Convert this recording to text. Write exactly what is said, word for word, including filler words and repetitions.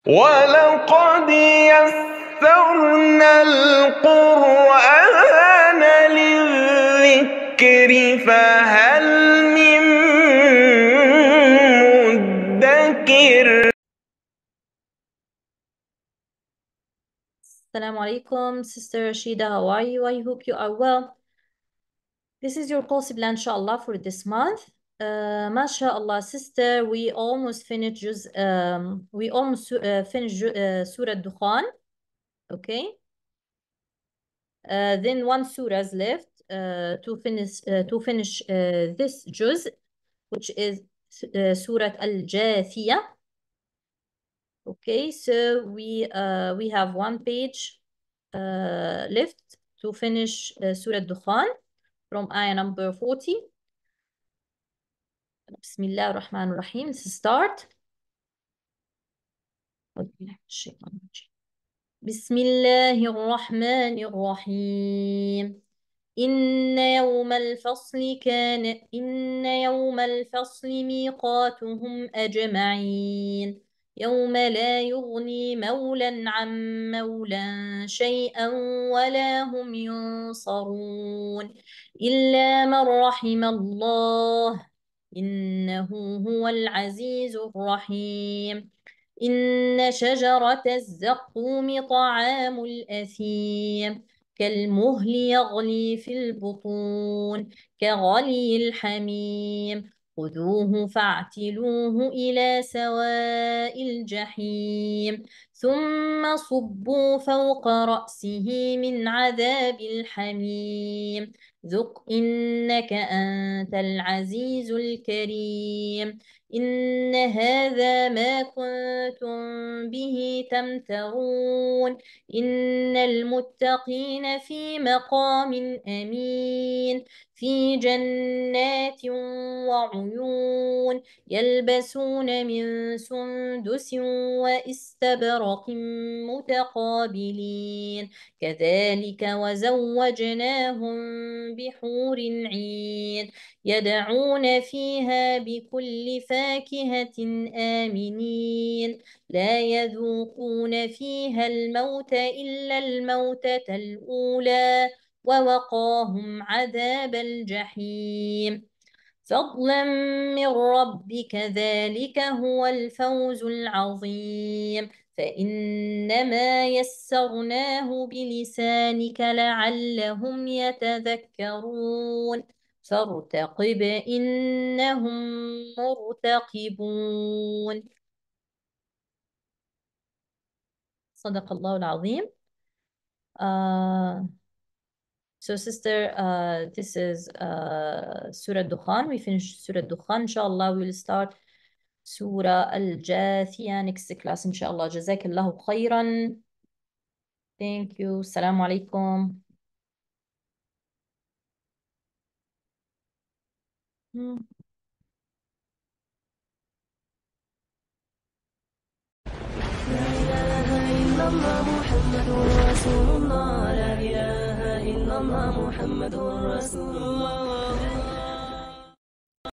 وَلَقَدْ يَسَّرْنَا الْقُرْآنَ لِلذِّكْرِ فَهَلْ مِن مُّدَّكِرٍ. Assalamu alaikum, Sister Rashida. How are you? I hope you are well. This is your course plan, inshallah, for this month. Uh, MashaAllah, sister, we almost finished. Juz, um, we almost uh, finished uh, Surah Dukhan. Okay. Uh, then one surah is left uh, to finish uh, to finish uh, this juz, which is uh, Surah Al-Jathiyah. Okay, so we uh, we have one page uh, left to finish uh, Surah Dukhan from ayah number forty. Bismillah ar-Rahman ar-Rahim. Let's start. Bismillah ar-Rahman ar-Rahim. إن يوم الفصل كان إن يوم الفصل ميقاتهم أجمعين يوم لا يغني مولى عن مولى شيئا ولا هم ينصرون إلا من رحم الله إنه هو العزيز الرحيم إن شجرة الزقوم طعام الأثيم كالمهل يغلي في البطون كغلي الحميم خذوه فاعتلوه إلى سواء الجحيم ثم صبوا فوق رأسه من عذاب الحميم ذق إنك أنت العزيز الكريم إن هذا ما كنتم به تمترون إن المتقين في مقام أمين في جنات وعيون يلبسون من سندس واستبرق متقابلين كذلك وزوجناهم بحور عين يدعون فيها بكل فاكهة آمنين لا يذوقون فيها الموت إلا الموتة الأولى ووقاهم عذاب الجحيم فضلا من ربك ذلك هو الفوز العظيم فإنما يسرناه بلسانك لعلهم يتذكرون فارتقب إنهم مرتقبون صدق الله العظيم. Uh, so sister, uh, this is uh, Surah Dukhan. We finished Surah Dukhan. Inshallah, we will start Surah Al-Jathiyah next class. Inshallah. Jazakallahu khairan. Thank you. Assalamu alaikum. Hmm. الله محمد رسول الله لا إله إلا الله محمد رسول الله